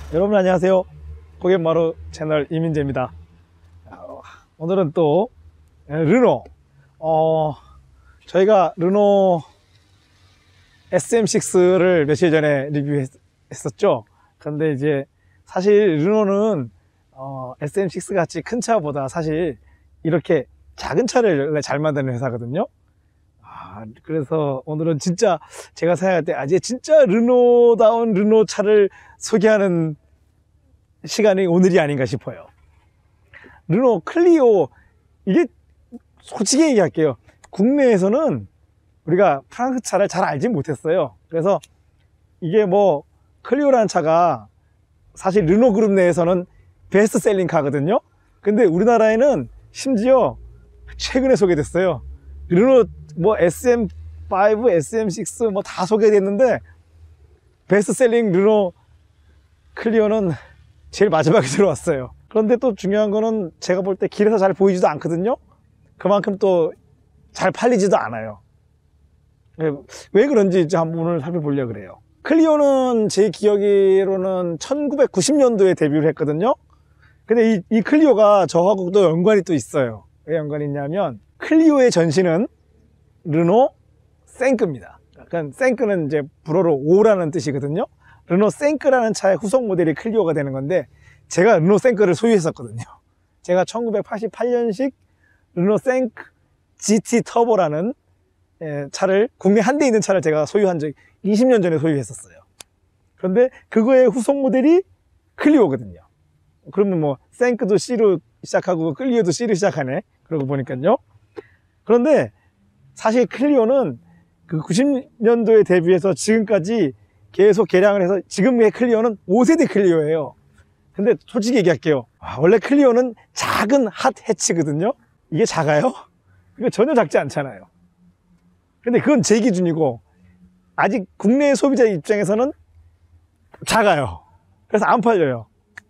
여러분 안녕하세요. 고갯마루 채널 이민재입니다. 오늘은 또 르노 저희가 르노 SM6를 며칠 전에 리뷰했었죠. 그런데 이제 사실 르노는 SM6 같이 큰 차보다 사실 이렇게 작은 차를 잘 만드는 회사거든요. 그래서 오늘은 진짜 제가 생각할 때 이제 진짜 르노다운 르노 차를 소개하는 시간이 오늘이 아닌가 싶어요. 르노 클리오, 이게 솔직히 얘기할게요. 국내에서는 우리가 프랑스 차를 잘 알지 못했어요. 그래서 이게 뭐 클리오라는 차가 사실 르노 그룹 내에서는 베스트셀링 카거든요. 근데 우리나라에는 심지어 최근에 소개됐어요. 르노 뭐 SM5, SM6 뭐 다 소개됐는데 베스트셀링 르노 클리오는 제일 마지막에 들어왔어요. 그런데 또 중요한 거는 제가 볼 때 길에서 잘 보이지도 않거든요. 그만큼 또 잘 팔리지도 않아요. 왜 그런지 이제 한번 오늘 살펴보려고 그래요. 클리오는 제 기억으로는 1990년도에 데뷔를 했거든요. 근데 이 클리오가 저하고 또 연관이 또 있어요. 왜 연관이 있냐면 클리오의 전신은 르노 생크입니다. 그러니까 생크는 이제 불어로 오라는 뜻이거든요. 르노 생크라는 차의 후속 모델이 클리오가 되는 건데 제가 르노 생크를 소유했었거든요. 제가 1988년식 르노 생크 GT 터보라는 차를, 국내 한 대 있는 차를 제가 소유한 적 20년 전에 소유했었어요. 그런데 그거의 후속 모델이 클리오거든요. 그러면 뭐 생크도 C로 시작하고 클리오도 C로 시작하네. 그러고 보니까요. 그런데 사실 클리오는 그 90년도에 데뷔해서 지금까지 계속 개량을 해서 지금의 클리오는 5세대 클리오예요. 근데 솔직히 얘기할게요. 원래 클리오는 작은 핫 해치거든요. 이게 작아요? 이거 전혀 작지 않잖아요. 근데 그건 제 기준이고 아직 국내 소비자 입장에서는 작아요. 그래서 안 팔려요.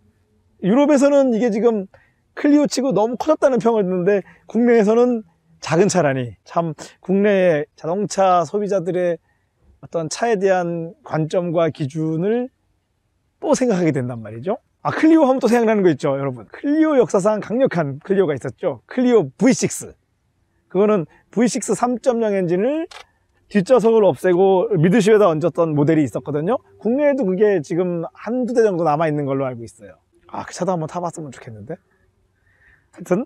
유럽에서는 이게 지금 클리오 치고 너무 커졌다는 평을 듣는데 국내에서는 작은 차라니. 참 국내의 자동차 소비자들의 어떤 차에 대한 관점과 기준을 또 생각하게 된단 말이죠. 클리오 하면 또 생각나는 거 있죠, 여러분. 클리오 역사상 강력한 클리오가 있었죠. 클리오 V6. 그거는 V6 3.0 엔진을 뒷좌석을 없애고 미드쇼에다 얹었던 모델이 있었거든요. 국내에도 그게 지금 한두 대 정도 남아있는 걸로 알고 있어요. 그 차도 한번 타봤으면 좋겠는데. 하여튼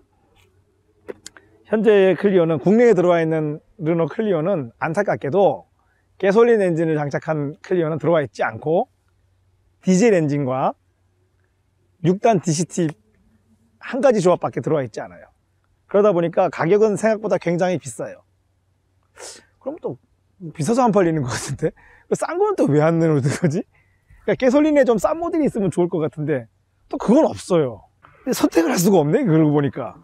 현재의 클리오는, 국내에 들어와 있는 르노 클리오는 안타깝게도 가솔린 엔진을 장착한 클리오는 들어와 있지 않고 디젤 엔진과 6단 DCT 한 가지 조합밖에 들어와 있지 않아요. 그러다 보니까 가격은 생각보다 굉장히 비싸요. 그럼 또 비싸서 안 팔리는 것 같은데 싼 거는 또 왜 안 내놓는 거지? 그러니까 가솔린에 좀 싼 모델이 있으면 좋을 것 같은데 또 그건 없어요. 선택을 할 수가 없네, 그러고 보니까.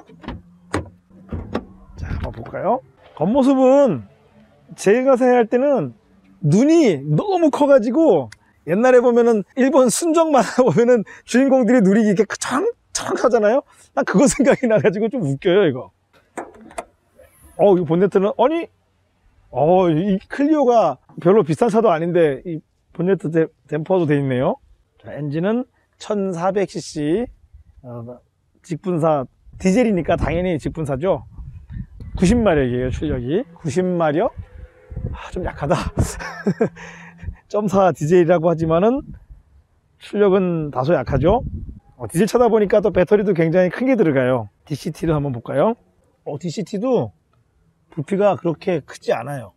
자, 한번 볼까요? 겉모습은 제가 생각할 때는 눈이 너무 커가지고 옛날에 보면은 일본 순정 만화 보면은 주인공들이 눈이 이렇게 청청하잖아요. 난 그거 생각이 나가지고 좀 웃겨요, 이거. 이 본네트는, 이 클리오가 별로 비싼 차도 아닌데 이 본네트 댐퍼도 돼 있네요. 자, 엔진은 1400cc 직분사, 디젤이니까 당연히 직분사죠. 90마력이에요, 출력이. 90마력? 좀 약하다. 0.4 디젤이라고 하지만은 출력은 다소 약하죠. 디젤 차다 보니까 또 배터리도 굉장히 큰 게 들어가요. DCT를 한번 볼까요? DCT도 부피가 그렇게 크지 않아요.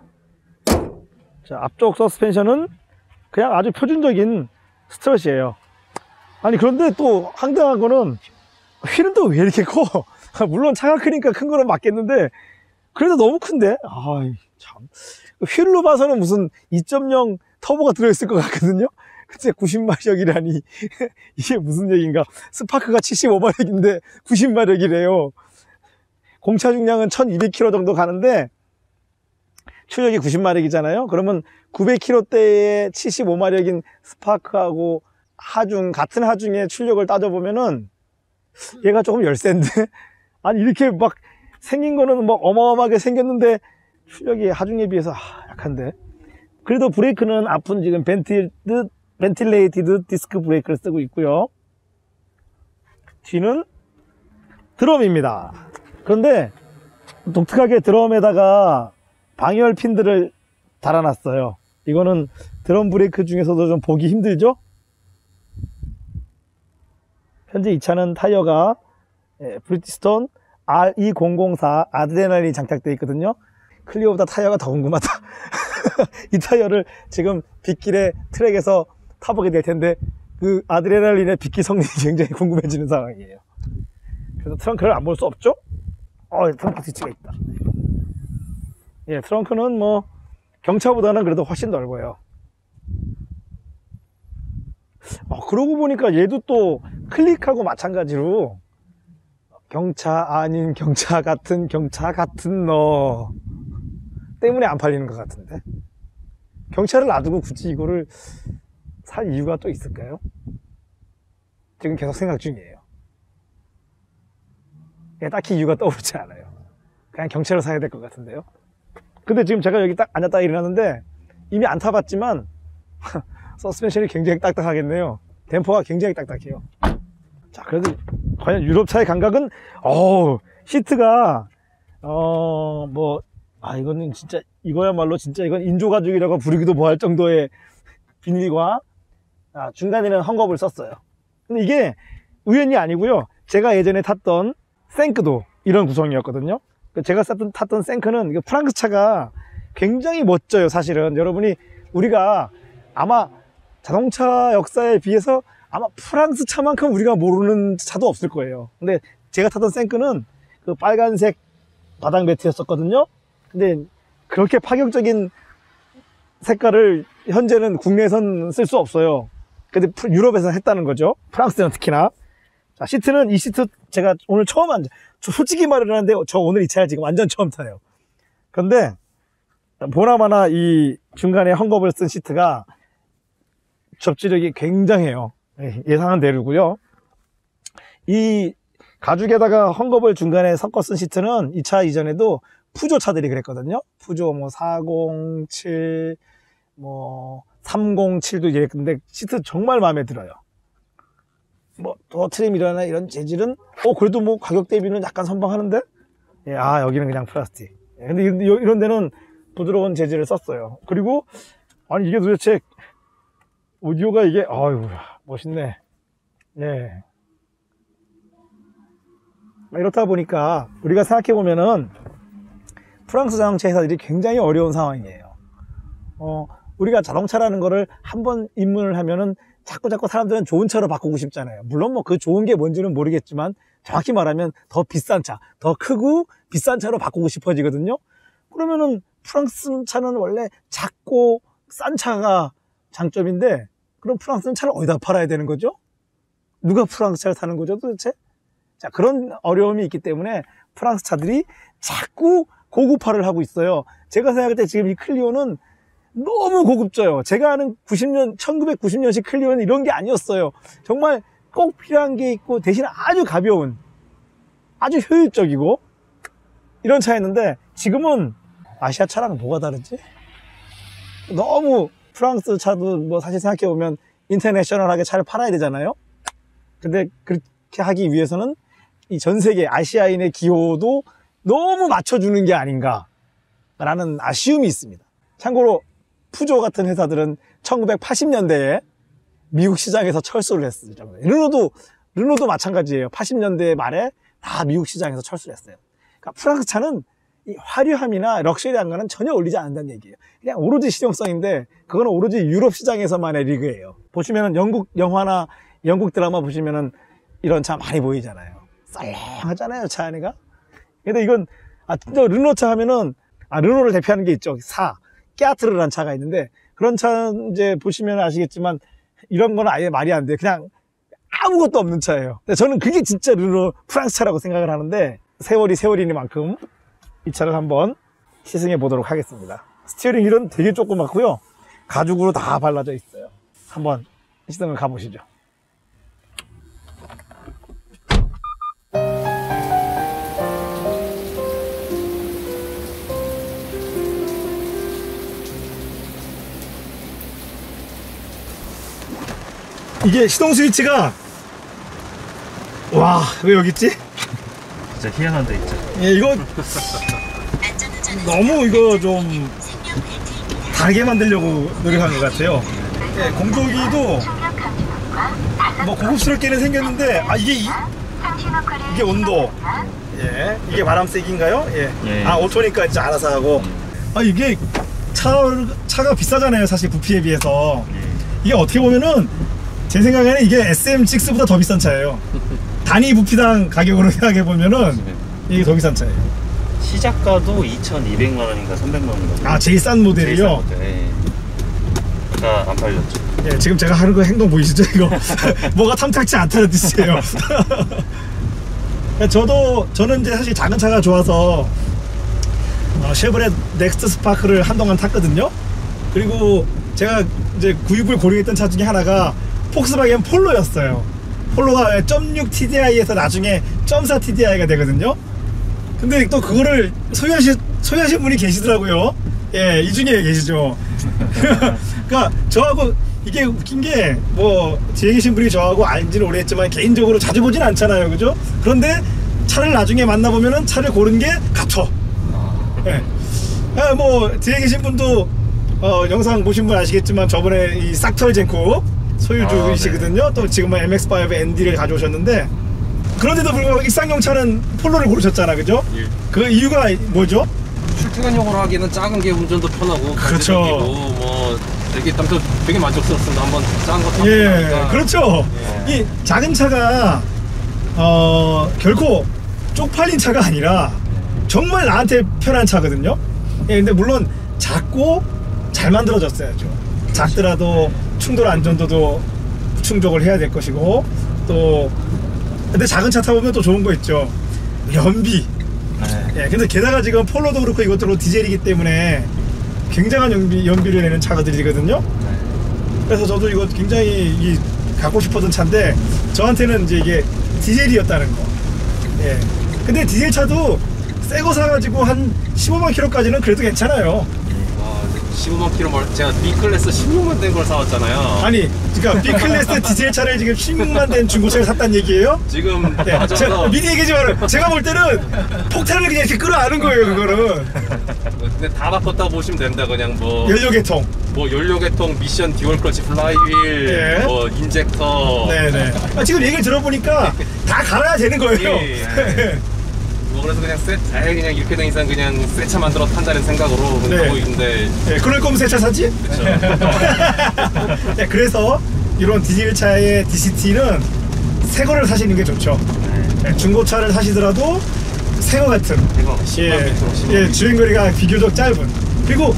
자, 앞쪽 서스펜션은 그냥 아주 표준적인 스트럿이에요. 그런데 또 황당한 거는 휠은 또 왜 이렇게 커? 물론 차가 크니까 큰 거는 맞겠는데 그래도 너무 큰데? 참. 휠로 봐서는 무슨 2.0 터보가 들어있을 것 같거든요? 근데 90마력이라니. 이게 무슨 얘기인가? 스파크가 75마력인데 90마력이래요. 공차 중량은 1200km 정도 가는데 출력이 90마력이잖아요? 그러면 900km대의 75마력인 스파크하고 같은 하중의 출력을 따져보면은 얘가 조금 열센데? 이렇게 막 생긴 거는 막 어마어마하게 생겼는데 출력이 하중에 비해서 약한데. 그래도 브레이크는 앞은 지금 벤틀 벤틸레이티드 디스크 브레이크를 쓰고 있고요. 뒤는 드럼입니다. 그런데 독특하게 드럼에다가 방열 핀들을 달아놨어요. 이거는 드럼 브레이크 중에서도 좀 보기 힘들죠? 현재 이 차는 타이어가 브리티스톤 R2004 아드레날린 장착되어 있거든요. 클리오보다 타이어가 더 궁금하다. 이 타이어를 지금 빗길에 트랙에서 타보게 될 텐데 그 아드레날린의 빗길 성능이 굉장히 궁금해지는 상황이에요. 그래서 트렁크를 안 볼 수 없죠? 트렁크 스위치가 있다. 예, 트렁크는 뭐 경차보다는 그래도 훨씬 넓어요. 그러고 보니까 얘도 또 클릭하고 마찬가지로 경차 아닌 경차 같은 너 때문에 안 팔리는 것 같은데, 경차를 놔두고 굳이 이거를 살 이유가 또 있을까요? 지금 계속 생각 중이에요. 딱히 이유가 떠오르지 않아요. 그냥 경차를 사야 될 것 같은데요. 근데 지금 제가 여기 딱 앉았다 일어났는데 이미 안 타봤지만 서스펜션이 굉장히 딱딱하겠네요. 댐퍼가 굉장히 딱딱해요. 자, 그래도 과연 유럽차의 감각은 시트가 이거는 진짜, 이거야말로 진짜 이건 인조가죽이라고 부르기도 뭐할 정도의 비닐과 중간에는 헝겊을 썼어요. 근데 이게 우연이 아니고요. 제가 예전에 탔던 생크도 이런 구성이었거든요. 제가 탔던 생크는 프랑스 차가 굉장히 멋져요. 사실은 우리가 아마 자동차 역사에 비해서 아마 프랑스 차만큼 우리가 모르는 차도 없을 거예요. 근데 제가 탔던 생크는 그 빨간색 바닥 매트였었거든요. 근데 그렇게 파격적인 색깔을 현재는 국내에선 쓸 수 없어요. 근데 유럽에서 했다는 거죠. 프랑스는 특히나. 자, 시트는 이 시트 제가 오늘 처음 솔직히 말하는데 저 오늘 이 차를 지금 완전 처음 타요. 그런데 보나마나 이 중간에 헝겊을 쓴 시트가 접지력이 굉장해요. 예상한 대로고요. 이 가죽에다가 헝겊을 중간에 섞어 쓴 시트는 이 차 이전에도 푸조 차들이 그랬거든요. 푸조 407, 307도 이랬는데 시트 정말 마음에 들어요. 더 트림이라나 이런 재질은 그래도 가격 대비는 약간 선방하는데, 여기는 그냥 플라스틱. 근데 이런 데는 부드러운 재질을 썼어요. 그리고 이게 도대체 오디오가 이게 멋있네. 네. 이렇다 보니까 우리가 생각해 보면은 프랑스 자동차 회사들이 굉장히 어려운 상황이에요. 우리가 자동차라는 거를 한번 입문을 하면은 자꾸 사람들은 좋은 차로 바꾸고 싶잖아요. 물론 그 좋은 게 뭔지는 모르겠지만 정확히 말하면 더 비싼 차, 더 크고 비싼 차로 바꾸고 싶어지거든요. 그러면은 프랑스 차는 원래 작고 싼 차가 장점인데, 그럼 프랑스는 차를 어디다 팔아야 되는 거죠? 누가 프랑스 차를 타는 거죠 도대체? 자, 그런 어려움이 있기 때문에 프랑스 차들이 자꾸 고급화를 하고 있어요. 제가 생각할 때 지금 이 클리오는 너무 고급져요. 제가 아는 1990년식 클리오는 이런 게 아니었어요. 정말 꼭 필요한 게 있고 대신 아주 가벼운, 아주 효율적이고 이런 차였는데, 지금은 아시아 차랑 뭐가 다르지? 너무 프랑스 차도 사실 생각해보면 인터내셔널하게 차를 팔아야 되잖아요. 근데 그렇게 하기 위해서는 이 전 세계 아시아인의 기호도 너무 맞춰주는 게 아닌가 라는 아쉬움이 있습니다. 참고로 푸조 같은 회사들은 1980년대에 미국 시장에서 철수를 했어요. 르노도 마찬가지예요. 80년대 말에 다 미국 시장에서 철수를 했어요. 그러니까 프랑스 차는 이 화려함이나 럭셔리한 거는 전혀 어울리지 않는다는 얘기예요. 그냥 오로지 실용성인데, 그거는 오로지 유럽 시장에서만의 리그예요. 보시면은 영국 영화나 영국 드라마 보시면은 이런 차 많이 보이잖아요. 썰렁하잖아요, 차 안에가. 근데 이건 진짜 르노 차 하면은 르노를 대표하는 게 있죠. 끼아트르라는 차가 있는데, 그런 차 이제 보시면 아시겠지만 이런 건 아예 말이 안 돼요. 그냥 아무것도 없는 차예요. 근데 저는 그게 진짜 르노 프랑스 차라고 생각을 하는데, 세월이니만큼 이 차를 한번 시승해 보도록 하겠습니다. 스티어링 휠은 되게 조그맣고요. 가죽으로 다 발라져 있어요. 한번 시승을 가보시죠. 이게 시동 스위치가 와, 왜 여기 있지? 진짜 희한한 데 있죠. 예, 이거 너무 이거 좀 다르게 만들려고 노력한 것 같아요. 예, 공조기도 뭐 고급스럽게는 생겼는데 이게 온도, 예, 이게 바람 세기인가요? 예. 예. 아, 오토니까 이제 알아서 하고. 아, 이게 차가 비싸잖아요, 사실 부피에 비해서. 이게 어떻게 보면은 제 생각에는 이게 SM6보다 더 비싼 차예요. 단위 부피당 가격으로 생각해 보면은 이게 더 비싼 차예요. 시작가도 2,200만 원인가 300만 원인가. 아, 제일 싼 모델이요? 예. 아까 안 팔렸죠. 예, 지금 제가 하는 거 행동 보이시죠? 이거 뭐가 탐탁치 않다는 뜻이에요. 저는 이제 사실 작은 차가 좋아서 쉐보레 넥스트 스파크를 한동안 탔거든요. 그리고 제가 이제 구입을 고려했던 차 중에 하나가 폭스바겐 폴로였어요. 폴로가 0.6 TDI에서 나중에 0.4 TDI가 되거든요. 근데 또 그거를 소유하신 분이 계시더라고요. 예, 이 중에 계시죠. 그러니까 저하고 이게 웃긴 게 뭐 뒤에 계신 분이 저하고 알지는 오래 했지만 개인적으로 자주 보진 않잖아요, 그죠? 그런데 차를 나중에 만나보면은 차를 고른 게 같아. 예. 아, 뭐 뒤에 계신 분도 영상 보신 분 아시겠지만 저번에 이 싹털 젠코 소유주이시거든요. 또 지금은 MX-5 ND를 가져오셨는데, 그런데도 불구하고 일상용 차는 폴로를 고르셨잖아, 그죠? 예. 그 이유가 뭐죠? 출퇴근용으로 하기에는 작은 게 운전도 편하고 그렇죠. 뭐 되게 아무튼 되게 만족스럽습니다. 한번 작은 거 타보니까. 예, 그렇죠. 예. 이 작은 차가 결코 쪽팔린 차가 아니라 정말 나한테 편한 차거든요. 예, 근데 물론 작고 잘 만들어졌어야죠. 작더라도 충돌 안전도도 충족을 해야 될 것이고, 또 근데 작은 차 타보면 또 좋은 거 있죠. 연비. 예, 근데 게다가 지금 폴로도 그렇고 이것도 그렇고 디젤이기 때문에 굉장한 연비를 내는 차들이거든요. 그래서 저도 이거 굉장히 갖고 싶었던 차인데 저한테는 이제 이게 디젤이었다는 거. 예. 근데 디젤 차도 새 거 사가지고 한 15만 킬로까지는 그래도 괜찮아요. 15만 킬로 제가 B클래스 16만 된 걸 사왔잖아요. 아니, 그러니까 B클래스 디젤 차를 지금 16만 된 중고차를 샀다는 얘기예요? 지금 예, 제가 미리 얘기하지 마라. 제가 볼 때는 폭탄을 그냥 이렇게 끌어안은 거예요, 그거는. 근데 다 바꿨다고 보시면 됩니다. 그냥 뭐 연료계통. 뭐 연료계통, 미션, 듀얼 클러치, 플라이휠, 예. 뭐 인젝터. 네네. 지금 얘기를 들어보니까 다 갈아야 되는 거예요. 예. 뭐 그래서 그냥 그냥 이렇게 된 이상 그냥 새 차 만들어 탄다는 생각으로 네. 하고 있는데. 예, 그럴 거면 새 차 사지? 그렇죠. 예, 그래서 이런 디젤 차의 DCT는 새 거를 사시는 게 좋죠. 예, 중고차를 사시더라도 새 거 같은. 이거 10만 킬로, 예, 주행거리가 비교적 짧은. 그리고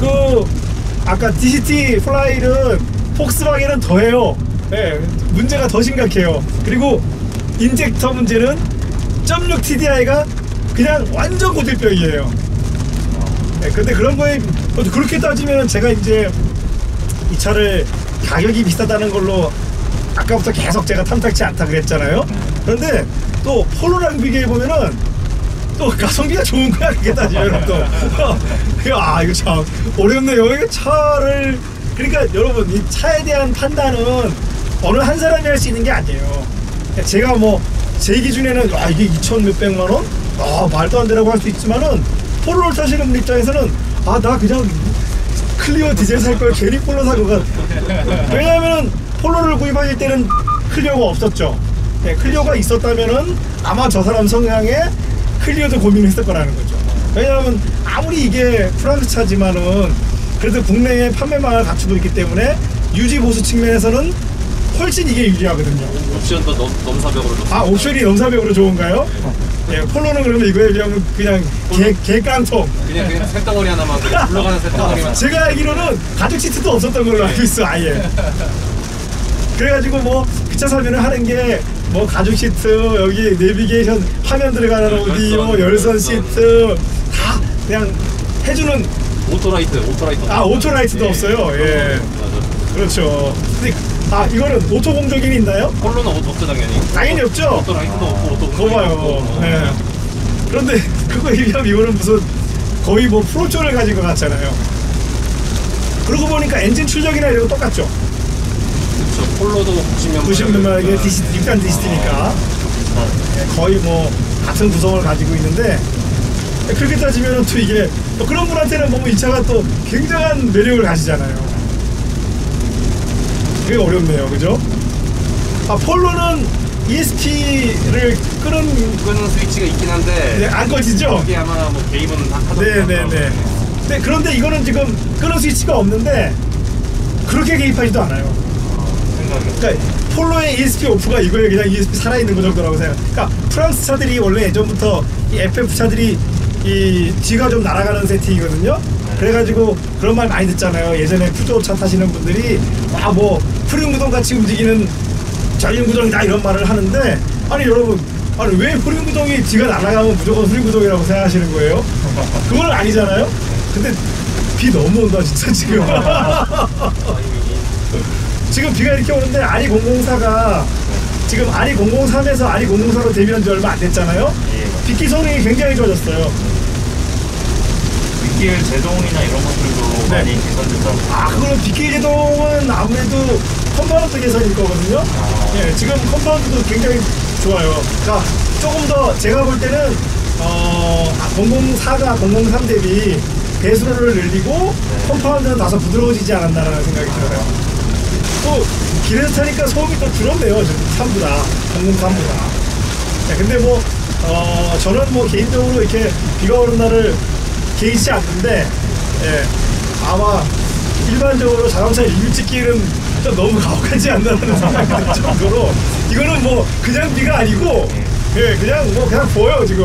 아까 DCT 플라이는 폭스바겐은 더해요. 예, 문제가 더 심각해요. 그리고 인젝터 문제는 0.6 TDI가 그냥 완전 고질병이에요. 예, 근데 그런 거에 그렇게 따지면 제가 이제 이 차를 가격이 비싸다는 걸로 아까부터 계속 제가 탐탁치 않다 그랬잖아요. 그런데 또 폴로랑 비교해 보면은 또 가성비가 좋은 거야, 그게 따지면 또. 아, 이거 참 어렵네요. 이거 차를, 그러니까 여러분, 이 차에 대한 판단은 어느 한 사람이 할 수 있는 게 아니에요. 제가 뭐 제 기준에는 이게 2천 몇백만 원? 말도 안 되라고 할 수 있지만은 폴로를 타시는 분 입장에서는 나 그냥 클리오 디젤 살 걸 괜히 폴로 사고 가. 왜냐하면은 폴로를 구입하실 때는 클리오가 없었죠. 네, 클리오가 있었다면은 아마 저 사람 성향에 클리오도 고민을 했을 거라는 거죠. 왜냐하면 아무리 이게 프랑스 차지만은 그래도 국내에 판매망을 갖추고 있기 때문에 유지 보수 측면에서는 훨씬 이게 유리하거든요. 옵션도 넘사벽으로 좋습니다. 옵션이 넘사벽으로 좋은가요? 예, 폴로는 그러면 이거에 비하면 그냥 개깡통. 그냥 쇳덩어리 하나만 그냥 굴러가는 쇳덩어리만. 제가 알기로는 가죽 시트도 없었던 걸로 알고 있어, 아예. 그래가지고 뭐 그 차 사면은 하는 게 뭐 가죽 시트, 여기 내비게이션 화면 들어가는 오디오, 열선 시트 다 그냥 해주는. 오토라이트. 오토라이트도 없어요. 예. 맞아. 그렇죠. 근데 이거는 오토 공조기는 있나요? 폴로는 없죠, 당연히. 당연히 없죠. 오토라이트도 없고 오토 그거 봐요. 네. 그런데 그거에 비하면 이거는 무슨 거의 뭐 프로조를 가진 것 같잖아요. 그러고 보니까 엔진 출력이나 이런 거 똑같죠. 그렇죠. 폴로도 90년만에 일단 DCT니까 거의 뭐 같은 구성을 가지고 있는데 그렇게 따지면 또 이게 또 그런 분한테는 보면 이 차가 또 굉장한 매력을 가지잖아요. 그게 어렵네요, 그죠? 폴로는 ESP를 끄는 스위치가 있긴 한데 네, 안 꺼지죠? 이게 아마 뭐 개입은 하던 네네네. 네, 그런데 이거는 지금 끄는 스위치가 없는데 그렇게 개입하지도 않아요. 그러니까 폴로의 ESP 오프가 이거예요. 그냥 ESP 살아있는 거 정도라고 생각. 그러니까 프랑스 차들이 원래 예전부터 이 FF 차들이 이 뒤가 좀 날아가는 세팅이거든요. 그래가지고 그런 말 많이 듣잖아요. 예전에 푸조 차 타시는 분들이 뭐 프리움구동 같이 움직이는 전륜구동이다 이런 말을 하는데 아니 여러분 왜 프리움구동이 뒤가 날아가면 무조건 프리움구동이라고 생각하시는 거예요? 그건 아니잖아요. 근데 비 너무 온다 진짜 지금. 지금 비가 이렇게 오는데 아리 004가 지금 아리 003에서 아리 004로 데뷔한 지 얼마 안 됐잖아요. 빗길 성능이 굉장히 좋아졌어요. 빗길 제동이나 이런 것들도 네. 많이 개선됐다고. 그럼 빗길 제동은 아무래도 컴파운드 개선일 거거든요. 예, 지금 컴파운드도 굉장히 좋아요. 그러니까 조금 더 제가 볼 때는 004가 003 대비 배수로를 늘리고 컴파운드는 다소 부드러워지지 않았나라는 생각이 들어요. 또 길에서 타니까 소음이 또 줄었네요. 3보다 003보다. 근데 뭐 저는 뭐 개인적으로 이렇게 비가 오는 날을 개의치 않는데 아마 일반적으로 자동차 리뷰 찍기는 좀 너무 가혹하지 않나라는 생각이 들 정도로 이거는 뭐 그냥 비가 아니고 그냥 보여 지금.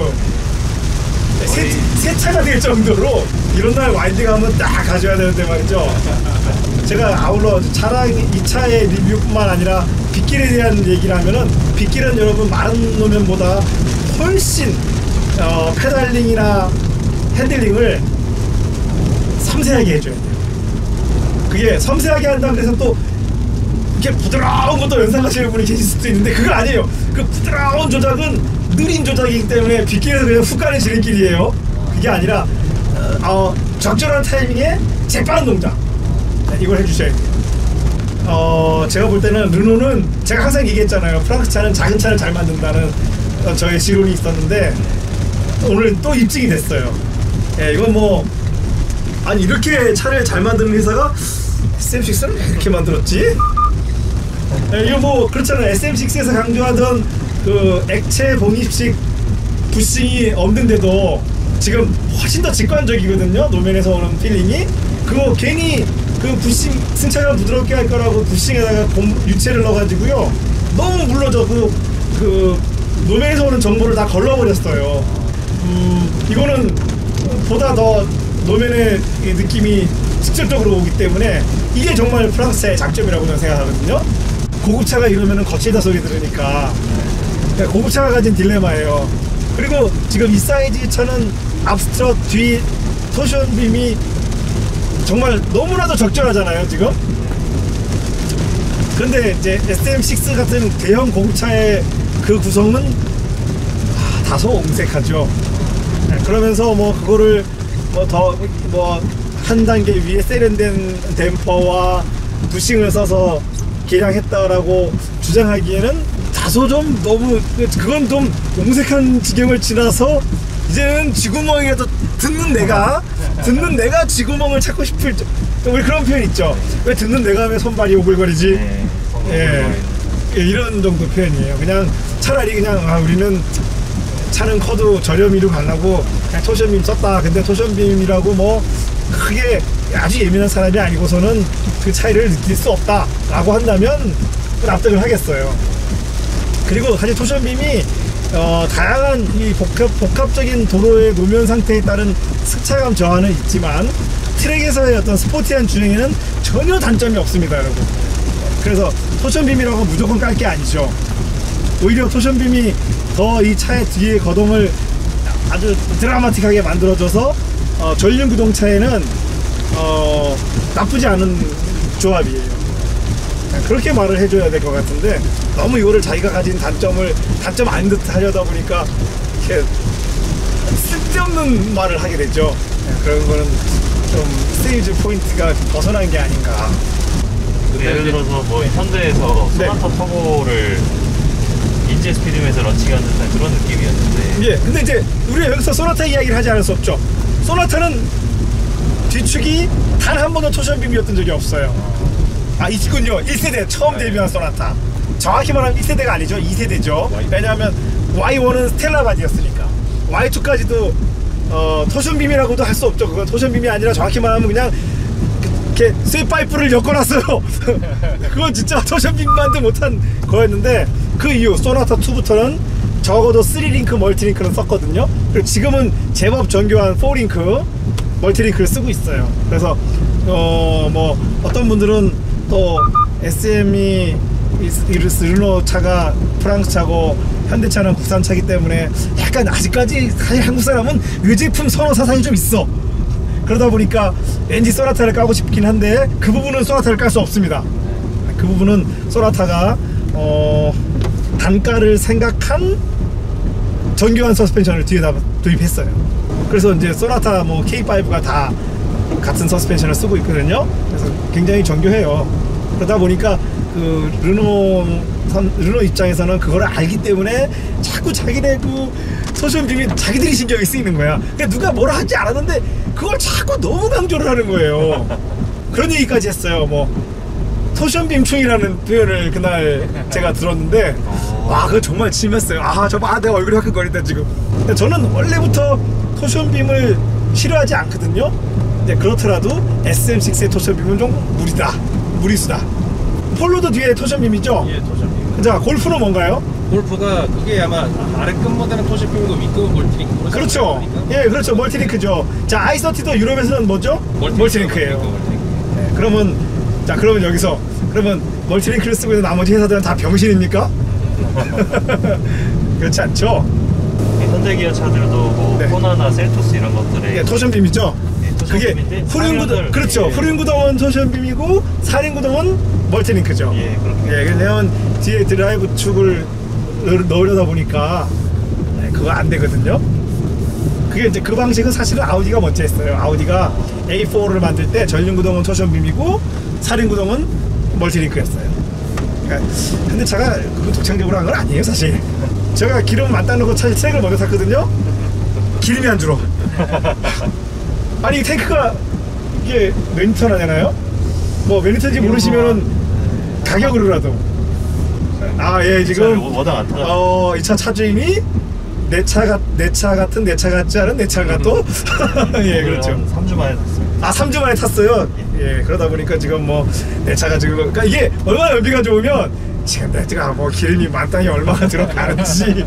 새 차가 될 정도로 이런 날 와인딩 하면 딱 가져야 되는데 말이죠. 제가 아울러 이 차의 리뷰뿐만 아니라 빗길에 대한 얘기를 하면은 빗길은 여러분 마른 노면보다 훨씬 페달링이나 핸들링을 섬세하게 해줘야 돼요. 그게 섬세하게 한다 그래서 또 이렇게 부드러운 것도 연상하시는 분이 계실 수도 있는데 그건 아니에요. 그 부드러운 조작은 느린 조작이기 때문에 빗길에서 그냥 훅 가는 지름길이에요. 그게 아니라 적절한 타이밍에 재빠른 동작 이걸 해주셔야 돼요. 제가 볼 때는 르노는 제가 항상 얘기했잖아요. 프랑스 차는 작은 차를 잘 만든다는 저의 지론이 있었는데 오늘 또 입증이 됐어요. 이건 뭐 아니 이렇게 차를 잘 만드는 회사가 SM6는 왜 이렇게 만들었지? 이거 뭐 그렇잖아요. SM6에서 강조하던 그 액체 봉입식 부싱이 없는데도 지금 훨씬 더 직관적이거든요. 노면에서 오는 필링이. 그거 괜히 그 부싱 승차감 부드럽게 할 거라고 부싱에다가 유체를 넣어가지고요 너무 물러져 그 노면에서 오는 정보를 다 걸러버렸어요. 이거는 보다 더 노면의 느낌이 직접적으로 오기 때문에 이게 정말 프랑스차의 장점이라고 저는 생각하거든요. 고급차가 이러면은 거칠다 소리 들으니까 고급차가 가진 딜레마예요. 그리고 지금 이 사이즈 차는 앞스트럿 뒤 토션 빔이 정말 너무나도 적절하잖아요 지금. 그런데 이제 SM6 같은 대형 고급차의 그 구성은 다소 옹색하죠. 그러면서 뭐 그거를 한 단계 위에 세련된 댐퍼와 부싱을 써서 개량했다라고 주장하기에는 다소 좀 너무 그건 좀 옹색한 지경을 지나서 이제는 쥐구멍이라도 듣는 내가 쥐구멍을 찾고 싶을 우리 그런 표현 있죠. 왜 듣는 내가 왜 손발이 오글거리지? 이런 정도 표현이에요. 그냥 차라리 그냥 우리는 차는 커도 저렴이로 가려고 그냥 토션빔 썼다. 근데 토션빔이라고 뭐 크게 아주 예민한 사람이 아니고서는 그 차이를 느낄 수 없다 라고 한다면 납득을 하겠어요. 그리고 사실 토션빔이 다양한 이 복합적인 도로의 노면 상태에 따른 승차감 저하는 있지만 트랙에서의 어떤 스포티한 주행에는 전혀 단점이 없습니다 여러분. 그래서 토션빔이라고 무조건 깔 게 아니죠. 오히려 토션빔이 더 이 차의 뒤에 거동을 아주 드라마틱하게 만들어줘서 전륜구동차에는 나쁘지 않은 조합이에요. 그렇게 말을 해줘야 될 것 같은데 너무 이거를 자기가 가진 단점 아닌 듯 하려다 보니까 이렇게 쓸데없는 말을 하게 되죠. 그런 거는 좀 세일즈 포인트가 벗어난 게 아닌가. 예를 들어서 뭐 현대에서 네. 소나타 터보를 인제 스피드에서 런칭하는 듯한 그런 느낌이었는데 예, 근데 이제 우리가 여기서 소나타 이야기를 하지 않을 수 없죠. 소나타는 뒤축이 단 한 번도 토션빔이었던 적이 없어요. 아, 있군요. 1세대 처음 데뷔한 소나타. 정확히 말하면 1세대가 아니죠. 2세대죠. 왜냐하면 Y1은 스텔라 바디였으니까. Y2까지도 토션빔이라고도 할 수 없죠. 그건 토션빔이 아니라 정확히 말하면 그냥 이렇게 쇠파이프를 엮어놨어요. 그건 진짜 토션빔만도 못한 거였는데, 그 이후 소나타2부터는 적어도 3링크 멀티링크는 썼거든요. 그리고 지금은 제법 정교한 4링크 멀티링크를 쓰고 있어요. 그래서 뭐 어떤 분들은 또 SM이 르노 차가 프랑스 차고 현대 차는 국산 차기 때문에 약간 아직까지 사실 한국 사람은 의제품 선호 사상이 좀 있어. 그러다 보니까 왠지 소나타를 까고 싶긴 한데 그 부분은 소나타를 깔 수 없습니다. 그 부분은 소나타가 단가를 생각한 정교한 서스펜션을 뒤에다 도입했어요. 그래서 이제 소나타 뭐 K5가 다 같은 서스펜션을 쓰고 있거든요. 그래서 굉장히 정교해요. 그러다 보니까 그 르노 입장에서는 그걸 알기 때문에 자꾸 자기네 그 토션빔이 자기들이 신경이 쓰이는 거야. 그러니까 누가 뭐라 하지 않았는데 그걸 자꾸 너무 강조를 하는 거예요. 그런 얘기까지 했어요. 뭐 토션빔충이라는 표현을 그날 제가 들었는데, 와, 그거 정말 심했어요. 아, 내 얼굴이 화끈거린다 지금. 근데 저는 원래부터 토션빔을 싫어하지 않거든요. 근데 그렇더라도 SM6의 토션빔은 좀 무리수다. 폴로도 뒤에 토션빔이죠? 예, 토션빔. 자, 골프는 뭔가요? 골프가 그게 아마 아래 급 모델은 토션빔이고 윗급은 멀티링크. 그렇죠. 예, 그렇죠. 멀티링크죠. 자, 아이서티도 유럽에서는 뭐죠? 멀티링크예요. 네, 그러면 여기서 멀티링크를 쓰고 있는 나머지 회사들은 다 병신입니까? 그렇지 않죠? 현대기아 차들도 뭐 네. 코나나 셀토스 이런 것들에 예, 토션빔이죠. 그게 토션빔인데 후륜구동, 그렇죠. 예. 후륜구동은 토션빔이고 사륜구동은 멀티링크죠. 예, 그렇게. 예, 왜냐면 뒤에 드라이브 축을 넣으려다 보니까 그거 안 되거든요. 그게 이제 그 방식은 사실은 아우디가 먼저 했어요. 아우디가 A4를 만들 때 전륜구동은 토션빔이고 사륜구동은 멀티링크였어요. 그러니까 현대차가 그거 독창적으로 한 건 아니에요, 사실. 제가 기름 안 닦는 거 사실 트랙을 먼저 샀거든요. 기름이 안 줄어. 아니, 탱크가 이게 몇 리터 나잖아요. 뭐 몇 리터인지 모르시면은 가격으로라도. 아, 예, 지금 워낙 안 타요. 이 차 차주인이 내 차 같은 내 차 같지 않은 내 차가 또 예, 그렇죠. 3주 만에 탔습니다. 아, 3주 만에 탔어요. 예, 그러다 보니까 지금 뭐 내 차가 지금, 그러니까 이게 얼마나 연비가 좋으면 지금 내 차가 뭐 기름이 만땅이 얼마나 들어가는지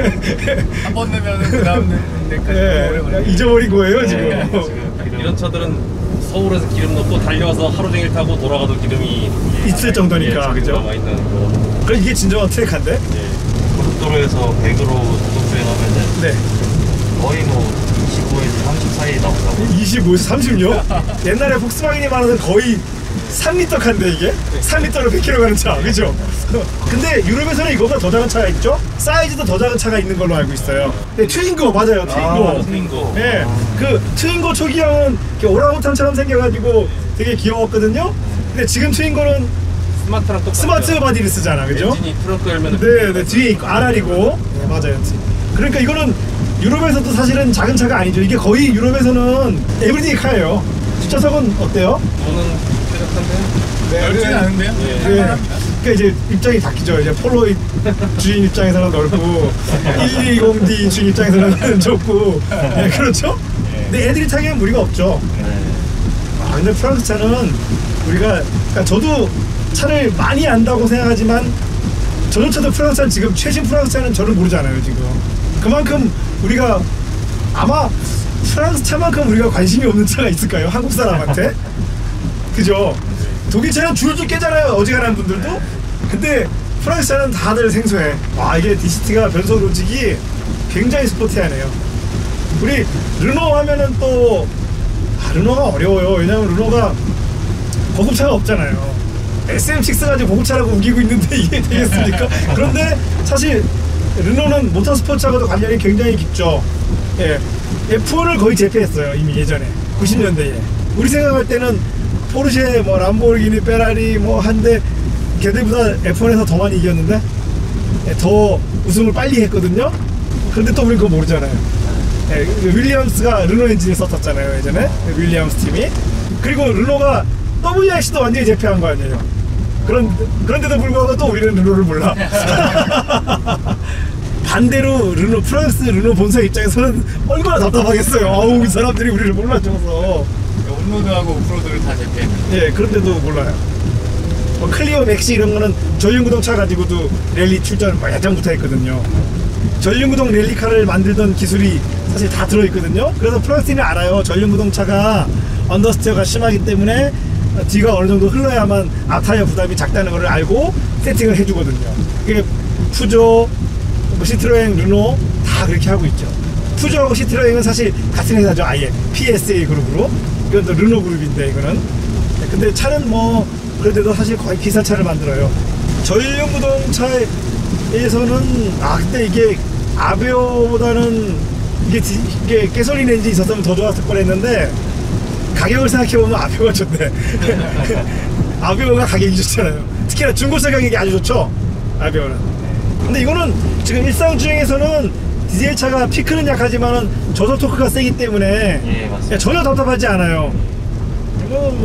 한 번 내면 그 다음 내까지 예, 잊어버린 거예요 지금. 지금 이런 차들은 서울에서 기름 넣고 달려와서 하루 종일 타고 돌아가도 기름이 있을 정도니까, 그죠? 남아 있는 거. 그럼 이게 진정한 트랙한데? 고속도로에서 100으로 고속주행하면은 네. 거의 뭐 25에서 30 사이 나온다고. 25에서 30요? 옛날에 폭스바겐이 많아서 거의 3리터 칸데 이게? 3리터로 100km 가는 차, 그죠? 근데 유럽에서는 이거보다 더 작은 차가 있죠? 사이즈도 더 작은 차가 있는 걸로 알고 있어요. 네, 트윙고, 맞아요, 트윙고. 트윙고. 네, 그 트윙고 초기형은 이렇게 오랑우탄처럼 생겨가지고 되게 귀여웠거든요? 근데 지금 트윙고는 스마트랑 똑같죠. 스마트 바디를 쓰잖아, 그죠? 엔진이 트렁크 열면 네, 뒤에 있고, RR이고. 네, 맞아요. 그러니까 이거는 유럽에서도 사실은 작은 차가 아니죠. 이게 거의 유럽에서는 에브리데이 카예요. 뒷좌석은 어때요? 저는 쾌적한데. 넓지는 않은데요? 예. 네. 그러니까 이제 입장이 바뀌죠. 이제 폴로 주인 입장에서는 넓고 120D 주인 입장에서는 좁고. 네, 그렇죠? 근데 애들이 타기엔 무리가 없죠. 아, 근데 프랑스 차는 그러니까 저도 차를 많이 안다고 생각하지만 저조차도 프랑스 차는 지금 최신 프랑스 차는 저를 모르잖아요, 지금. 그만큼 우리가 아마 프랑스 차만큼 우리가 관심이 없는 차가 있을까요? 한국 사람한테? 그죠? 독일 차는 줄줄 깨잖아요, 어지간한 분들도. 근데 프랑스 차는 다들 생소해. 와, 이게 DCT가 변속 로직이 굉장히 스포티하네요. 우리 르노 하면은 또 르노가 어려워요. 왜냐면 르노가 고급차가 없잖아요. SM6 가지고 고급차라고 우기고 있는데 이게 되겠습니까? 그런데 사실 르노는 모터스포츠하고도 관련이 굉장히 깊죠. 예, F1을 거의 제패했어요, 이미 예전에 90년대에. 우리 생각할 때는 포르쉐, 뭐 람보르기니, 페라리, 뭐 한데 걔들보다 F1에서 더 많이 이겼는데 더 우승을 빨리 했거든요. 그런데 또 우리 그거 모르잖아요. 예, 윌리엄스가 르노 엔진을 썼었잖아요 예전에. 윌리엄스 팀이. 그리고 르노가 WRC도 완전히 제패한 거 아니에요. 그런데도 불구하고 또 우리는 르노를 몰라. 반대로 르노, 프랑스 르노 본사 입장에서는 얼마나 답답하겠어요. 아우 이 사람들이 우리를 몰라줘서. 온로드하고 오프로드를 다 제패. 예, 그런데도 몰라요. 뭐 클리어 맥시 이런 거는 전륜구동차 가지고도 랠리 출전 예전부터 했거든요. 전륜구동 랠리카를 만들던 기술이 사실 다 들어있거든요. 그래서 프랑스인은 알아요. 전륜구동차가 언더스티어가 심하기 때문에 뒤가 어느 정도 흘러야만 앞타이어 부담이 작다는 걸 알고 세팅을 해주거든요. 그게 푸조, 시트로엥, 르노 다 그렇게 하고 있죠. 푸조하고 시트로엥은 사실 같은 회사죠. 아예 PSA 그룹으로. 이건 또 르노 그룹인데 이거는. 근데 차는 뭐 그런데도 사실 거의 기사차를 만들어요. 전륜구동차에서는 근데 이게 아베오보다는 이게 가솔린 엔진이 있었으면 더 좋았을 뻔했는데 가격을 생각해보면 아베오가 좋네. 아베오가 가격이 좋잖아요. 특히나 중고차 가격이 아주 좋죠. 아베오는. 근데 이거는 지금 일상 주행에서는 디젤 차가 피크는 약하지만은 저속 토크가 세기 때문에 예, 맞습니다. 전혀 답답하지 않아요. 이거는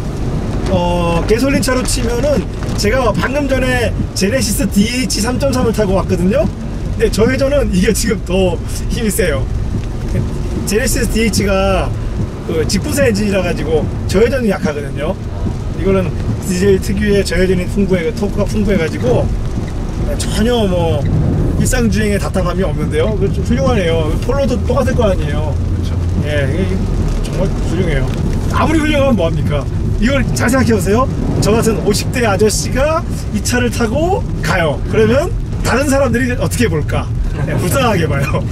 뭐 가솔린 차로 치면은 제가 방금 전에 제네시스 DH 3.3을 타고 왔거든요. 근데 저 회전은 이게 지금 더 힘이 세요. 제네시스 DH가 그 직분사 엔진이라 가지고 저회전이 약하거든요. 이거는 디젤 특유의 저회전이 토크가 풍부해가지고 전혀 뭐 일상 주행에 답답함이 없는데요. 좀 훌륭하네요. 폴로도 똑같을 거 아니에요. 그렇죠. 예, 이게 정말 훌륭해요. 아무리 훌륭하면 뭐합니까? 이걸 잘 생각해보세요. 저 같은 50대 아저씨가 이 차를 타고 가요. 그러면 다른 사람들이 어떻게 볼까? 네, 불쌍하게 봐요.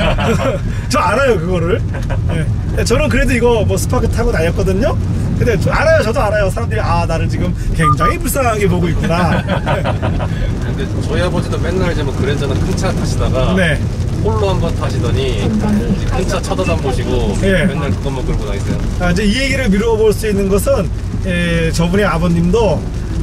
저 알아요 그거를. 네, 저는 그래도 이거 뭐 스파크 타고 다녔거든요. 근데 알아요. 저도 알아요. 사람들이 나를 지금 굉장히 불쌍하게 보고 있구나. 근데 저희 아버지도 맨날 이제 뭐 그랜저나 큰 차 타시다가 네. 폴로 한번 타시더니 큰 차 쳐다도 안 보시고 네. 맨날 그것만 끌고 다니세요. 이제 이 얘기를 미뤄볼 수 있는 것은 저분의 아버님도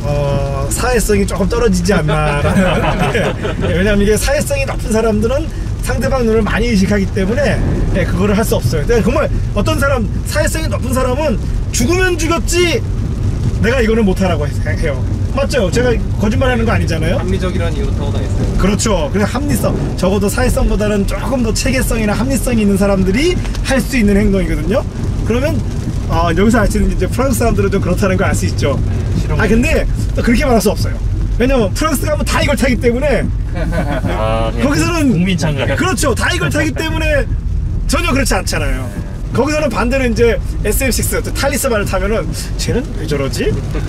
사회성이 조금 떨어지지 않나. 왜냐하면 이게 사회성이 높은 사람들은 상대방 눈을 많이 의식하기 때문에 그거를 할 수 없어요. 정말 어떤 사람, 사회성이 높은 사람은 죽으면 죽였지 내가 이거는 못하라고 해요. 맞죠? 제가 거짓말하는 거 아니잖아요. 합리적이라는 이유로 타고 다녔어요. 그렇죠. 그래서 합리성, 적어도 사회성보다는 조금 더 체계성이나 합리성이 있는 사람들이 할 수 있는 행동이거든요. 그러면 여기서 알 수 있는 이제 프랑스 사람들은 좀 그렇다는 걸 알 수 있죠. 근데 또 그렇게 말할 수 없어요. 왜냐면 프랑스 가면 다 이걸 타기 때문에 거기서는 국민차인가요? 그렇죠. 다 이걸 타기 때문에 전혀 그렇지 않잖아요. 거기서는 반대로 이제 SM6 탈리스만을 타면은 쟤는 왜 저러지?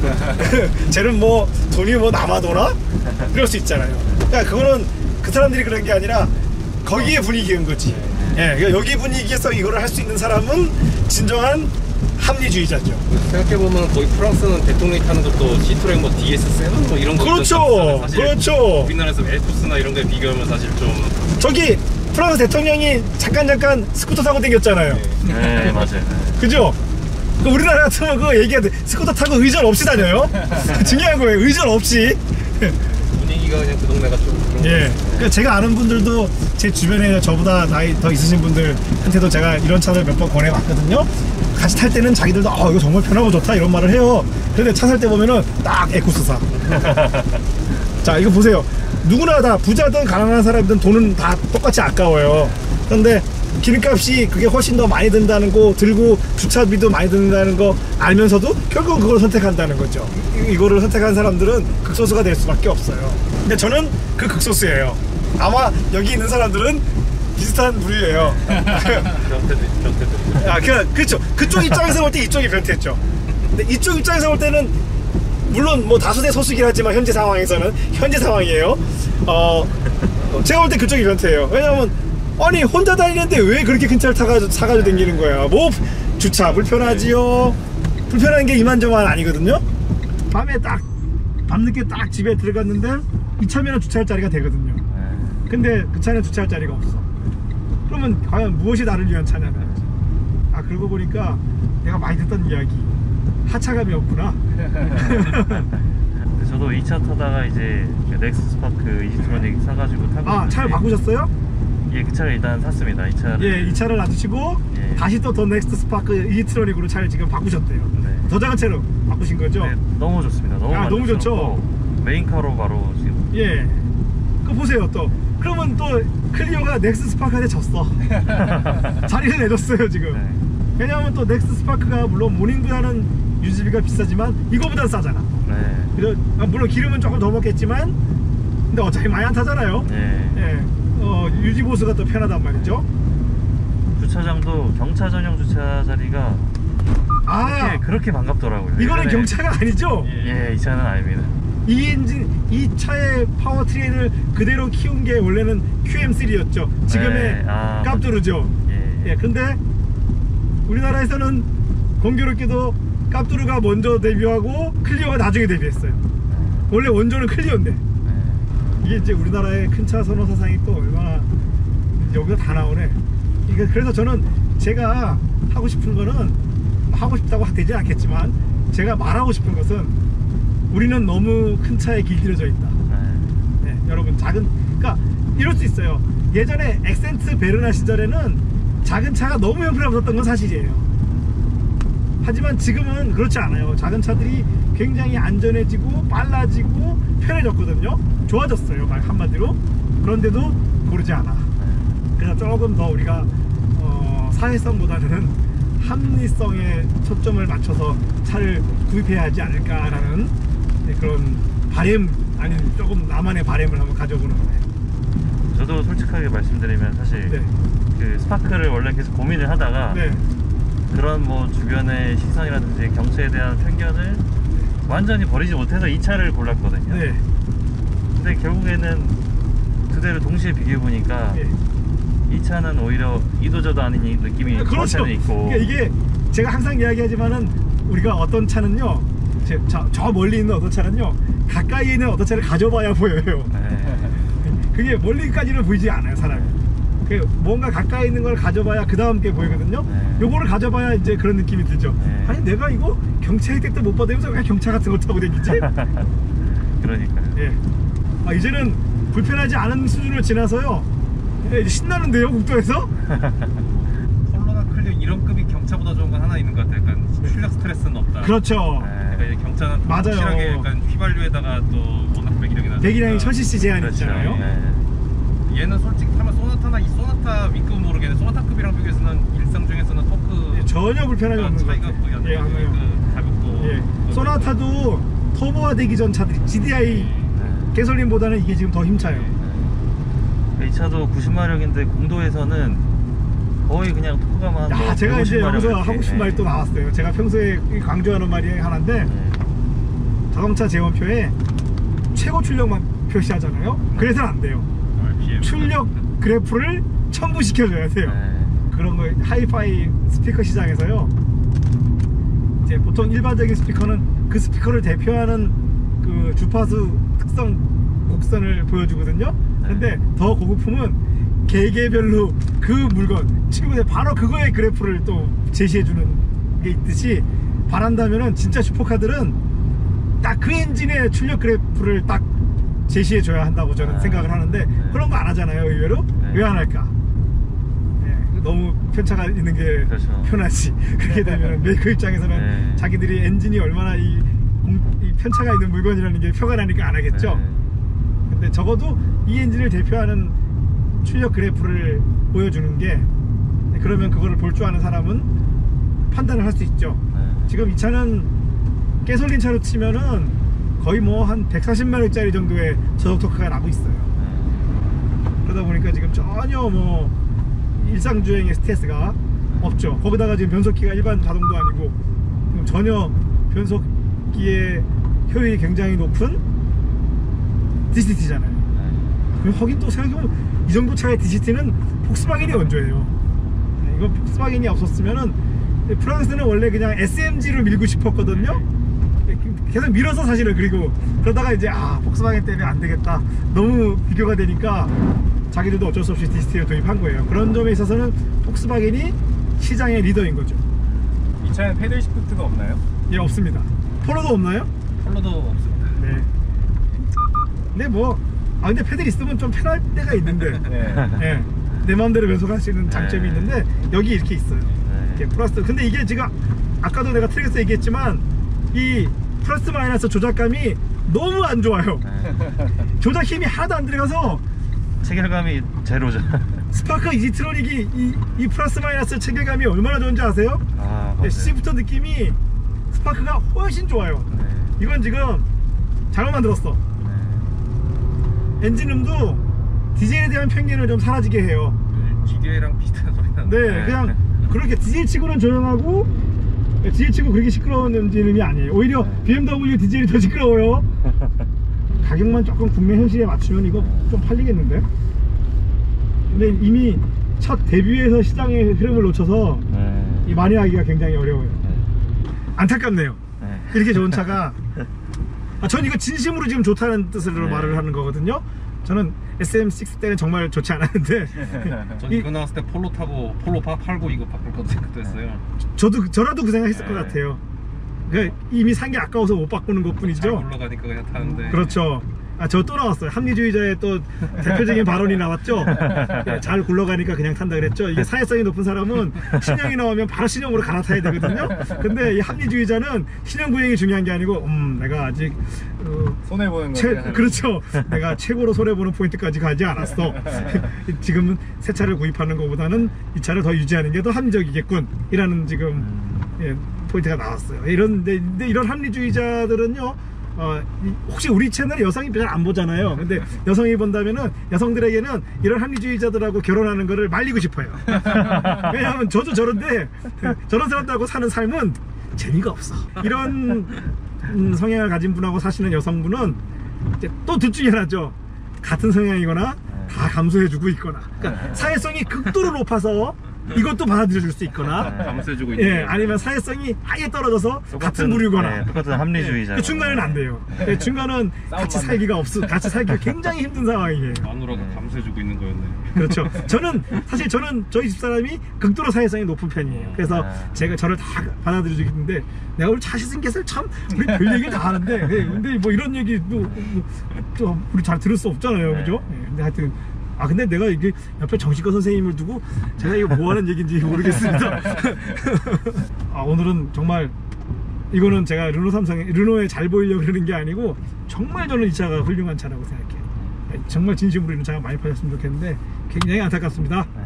쟤는 뭐 돈이 뭐 남아도나? 이럴 수 있잖아요. 그러니까 그거는 그 사람들이 그런 게 아니라 거기에 분위기인 거지. 예, 그러니까 여기 분위기에서 이거를 할 수 있는 사람은 진정한 합리주의자죠. 생각해보면 거의 프랑스는 대통령이 타는 것도 시트로엥 뭐 DS7 뭐 이런 거 그렇죠. 사실 그렇죠. 우리나라에서 에투스나 이런 거에 비교하면 사실 좀 저기 프랑스 대통령이 잠깐 스쿠터 타고 다녔잖아요. 네, 맞아요. 그죠? 우리나라 같으면 그거 얘기해야 돼. 스쿠터 타고 의전 없이 다녀요. 중요한 거예요. 의전 없이. 분위기가 그냥 그 동네가 좀 그런 예. 그 제가 아는 분들도 제 주변에 저보다 나이 더 있으신 분들한테도 제가 이런 차를 몇 번 권해봤거든요. 같이 탈 때는 자기들도 이거 정말 편하고 좋다 이런 말을 해요. 근데 차 살 때 보면은 딱 에쿠스사. 자, 이거 보세요. 누구나 다 부자든 가난한 사람이든 돈은 다 똑같이 아까워요. 그런데 기름값이 그게 훨씬 더 많이 든다는 거, 들고 주차비도 많이 든다는 거 알면서도 결국 그걸 선택한다는 거죠. 이거를 선택한 사람들은 극소수가 될 수밖에 없어요. 근데 저는 그 극소수예요. 아마 여기 있는 사람들은 비슷한 부류예요. 변태들. 그렇죠. 그쪽 입장에서 볼 때 이쪽이 변태죠. 근데 이쪽 입장에서 볼 때는 물론 뭐 다수대 소수긴 하지만 현재 상황이에요. 제가 볼 때 그쪽이 변태예요. 왜냐면 아니 혼자 다니는데 왜 그렇게 큰 차를 사가지고 다니는 거야. 뭐 주차 불편하지요. 불편한 게 이만저만 아니거든요. 밤늦게 딱 집에 들어갔는데 이 차면은 주차할 자리가 되거든요. 근데 그 차는 주차할 자리가 없어. 그러면 과연 무엇이 나를 위한 차냐면 그러고 보니까 내가 많이 듣던 이야기 하차감이 없구나. 저도 2차 타다가 이제 넥스 스파크 이지트로닉 사가지고 타고 아, 차를 바꾸셨어요? 예, 그 차를 일단 샀습니다. 이 차를. 예, 이 차를 놔두시고 예. 다시 또 더 넥스트 스파크 이지트로닉으로 차를 지금 바꾸셨대요. 네. 더 작은 차로 바꾸신 거죠? 네, 너무 좋습니다. 너무 아, 너무 좋죠? 만족스럽고 메인카로 바로 지금. 예. 그 보세요 또. 그러면 또 클리오가 넥스 스파크한테 졌어. 자리를 내줬어요 지금. 네. 왜냐하면 또 넥스 스파크가 물론 모닝보다는 유지비가 비싸지만 이거보단 싸잖아. 네. 물론 기름은 조금 더 먹겠지만 근데 어차피 많이 안 타잖아요. 네. 예. 유지 보수가 또 편하단 말이죠. 주차장도 경차 전용 주차 자리가 아, 그렇게 반갑더라고요. 이거는 예전에- 경차가 아니죠? 예, 이 차는 아닙니다. 이 엔진, 이 차의 파워트레인을 그대로 키운 게 원래는 QM3였죠. 지금의 네, 아, 깝두르죠. 예. 예, 근데 우리나라에서는 공교롭게도 깝두르가 먼저 데뷔하고 클리오가 나중에 데뷔했어요. 원래 원조는 클리오인데 네. 이게 이제 우리나라의 큰 차 선호 사상이 또 얼마나 여기서 다 나오네. 이게 그래서 저는 제가 하고 싶은 거는 하고 싶다고 되지 않겠지만 제가 말하고 싶은 것은 우리는 너무 큰 차에 길들여져 있다. 네, 여러분 그러니까 이럴 수 있어요. 예전에 엑센트 베르나 시절에는 작은 차가 너무 형편없었던 건 사실이에요. 하지만 지금은 그렇지 않아요. 작은 차들이 굉장히 안전해지고 빨라지고 편해졌거든요. 좋아졌어요, 한마디로. 그런데도 고르지 않아. 그래서 조금 더 우리가 사회성보다는 합리성에 초점을 맞춰서 차를 구입해야 하지 않을까라는 그런 바램, 아닌 조금 나만의 바램을 한번 가져보는 거예요. 저도 솔직하게 말씀드리면 사실 네. 그 스파크를 원래 계속 고민을 하다가 네. 그런 뭐 주변의 시선이라든지 경차에 대한 편견을 완전히 버리지 못해서 이 차를 골랐거든요. 네. 근데 결국에는 두 대를 동시에 비교해 보니까 네. 이 차는 오히려 이도저도 아닌 이 느낌이 저 그렇죠. 차는 있고. 그러니까 이게 제가 항상 이야기하지만은 우리가 어떤 차는요, 저 멀리 있는 어떤 차는요, 가까이 있는 어떤 차를 가져봐야 보여요. 네. 그게 멀리까지는 보이지 않아요, 사람이. 뭔가 가까이 있는 걸 가져봐야 그 다음 게 보이거든요. 네. 요거를 가져봐야 이제 그런 느낌이 들죠. 네. 아니 내가 이거 경차 혜택도 못 받으면서 왜 경차 같은 걸 타고 다니지? 그러니까요. 예. 이제는 불편하지 않은 수준을 지나서요, 이제 신나는데요, 국도에서? 콜로나 클리오 이런 급이 경차보다 좋은 건 하나 있는 것 같아요. 약간 출력 스트레스는 없다. 그렇죠. 그러니까 이제 경차는 맞아요. 확실하게 약간 휘발유에다가 또 워낙 배기량이 나서 배기량이 1000cc 제한이 그렇죠. 있잖아요. 네. 얘는 솔직히 타면 소나타나 이 소나타 윗급은 모르겠는데 소나타급이랑 비교해서는 일상 중에서는 토크 예, 전혀 불편함이 없는 것 차이가 같아요. 거의 안 예, 안 나요. 나요. 가볍고 예. 소나타도 터보화 되기 전 차들이 GDI 가솔린보다는 이게 지금 더 힘차요. 이 차도 90마력인데 공도에서는 거의 그냥 토크가만 야, 제가 이제 여기서 하고 싶은 말이 또 나왔어요. 제가 평소에 강조하는 말이 하나인데, 자동차 제원표에 최고 출력만 표시하잖아요. 그래서는 안 돼요. 출력 그래프를 첨부시켜줘야 돼요. 그런 거 하이파이 스피커 시장에서요, 이제 보통 일반적인 스피커는 그 스피커를 대표하는 그 주파수 특성 곡선을 보여주거든요. 근데 더 고급품은 개개별로 그 물건 친구들 바로 그거의 그래프를 또 제시해주는 게 있듯이, 바란다면은 진짜 슈퍼카들은 딱 그 엔진의 출력 그래프를 딱 제시해줘야 한다고 저는 생각을 하는데, 그런 거 안 하잖아요, 의외로. 왜 안 할까? 너무 편차가 있는 게 그렇죠. 편하지. 그렇게 되면 메이커 입장에서는 자기들이 엔진이 얼마나 이 편차가 있는 물건이라는 게 표가 나니까 안 하겠죠. 근데 적어도 이 엔진을 대표하는 출력 그래프를 보여주는 게, 그러면 그거를 볼 줄 아는 사람은 판단을 할 수 있죠. 지금 이 차는 가솔린 차로 치면은 거의 뭐 한 140마력짜리 정도의 저속 토크가 나고 있어요. 그러다 보니까 지금 전혀 뭐 일상주행의 스트레스가 없죠. 거기다가 지금 변속기가 일반 자동도 아니고 전혀 변속기의 효율이 굉장히 높은 DCT잖아요. 그럼 거긴 또 생각해보면 이 정도 차의 DCT는 폭스바겐이 원조예요. 이거 폭스바겐이 없었으면은, 프랑스는 원래 그냥 SMG로 밀고 싶었거든요. 계속 밀어서 사실은. 그리고 그러다가 이제 폭스바겐 때문에 안 되겠다, 너무 비교가 되니까 자기들도 어쩔 수 없이 DCT를 도입한 거예요. 그런 점에 있어서는 폭스바겐이 시장의 리더인 거죠. 이 차에는 패들 시프트가 없나요? 예, 없습니다. 폴로도 없나요? 폴로도 없습니다. 네. 근데 뭐, 근데 패들 있으면 좀 편할 때가 있는데, 예, 내 마음대로 변속할 수 있는 장점이 있는데, 여기 이렇게 있어요. 이렇게 플러스. 근데 이게 지금, 아까도 내가 트랙에서 얘기했지만, 이 플러스 마이너스 조작감이 너무 안 좋아요. 조작 힘이 하나도 안 들어가서, 체결감이 제로죠. 스파크 이지트로닉이 이 플러스 마이너스 체결감이 얼마나 좋은지 아세요? 시프터 느낌이 스파크가 훨씬 좋아요. 이건 지금 잘못 만들었어. 엔진음도 디젤에 대한 편견을 좀 사라지게 해요. GDA랑 비슷한 소리 나는데. 네, 그냥 그렇게 디젤 치고는 조용하고 디젤 치고 그렇게 시끄러운 엔진음이 아니에요. 오히려 BMW 디젤이 더 시끄러워요. 가격만 조금 국내 현실에 맞추면 이거 좀 팔리겠는데? 근데 이미 첫 데뷔에서 시장의 흐름을 놓쳐서 이 만회하기가 굉장히 어려워요. 안타깝네요. 이렇게 좋은 차가 전 이거 진심으로 지금 좋다는 뜻으로 말을 하는 거거든요. 저는 SM6 때는 정말 좋지 않았는데 전 이거 나왔을 때 폴로 타고 폴로 팔고 이거 바꿀 것도 생각했어요. 저라도 그 생각했을 것 같아요. 그러니까 이미 산 게 아까워서 못 바꾸는 것 뿐이죠. 잘 올라가니까 그냥 타는데. 그렇죠. 저 또 나왔어요. 합리주의자의 또 대표적인 발언이 나왔죠. 잘 굴러가니까 그냥 탄다 그랬죠. 이게 사회성이 높은 사람은 신형이 나오면 바로 신형으로 갈아타야 되거든요. 근데 이 합리주의자는 신형 구형이 중요한 게 아니고 내가 아직 손해보는 거죠. 그렇죠. 내가 최고로 손해보는 포인트까지 가지 않았어. 지금은 새 차를 구입하는 것보다는 이 차를 더 유지하는 게 더 합리적이겠군 이라는 지금 포인트가 나왔어요. 근데 이런 합리주의자들은요, 혹시 우리 채널에 여성이 잘 안 보잖아요. 근데 여성이 본다면은 여성들에게는 이런 합리주의자들하고 결혼하는 거를 말리고 싶어요. 왜냐하면 저도 저런데 저런 사람들하고 사는 삶은 재미가 없어. 이런 성향을 가진 분하고 사시는 여성분은 이제 또 둘 중에 하나죠. 같은 성향이거나 다 감수해주고 있거나, 그러니까 사회성이 극도로 높아서 이것도 받아들여줄 수 있거나, 감수해주고 있는. 아니면 사회성이 아예 떨어져서 같은 부류거나, 똑같은 합리주의자. 그 중간은 안 돼요. 중간은 같이 살기가 굉장히 힘든 상황이에요. 마누라가 감수해주고 있는 거였네. 그렇죠. 사실 저는 저희 집사람이 극도로 사회성이 높은 편이에요. 그래서 제가 저를 다 받아들여주겠는데, 내가 오늘 차 시승기사를 참 우리 별 얘기를 다 하는데, 근데 뭐 이런 얘기도 또 우리 잘 들을 수 없잖아요, 그죠? 근데 하여튼 근데 내가 이게 옆에 정신과 선생님을 두고 제가 이거 뭐 하는 얘기인지 모르겠습니다. 오늘은 정말 이거는 제가 르노에 잘 보이려고 그러는 게 아니고, 정말 저는 이 차가 훌륭한 차라고 생각해요. 정말 진심으로 이런 차가 많이 팔렸으면 좋겠는데 굉장히 안타깝습니다.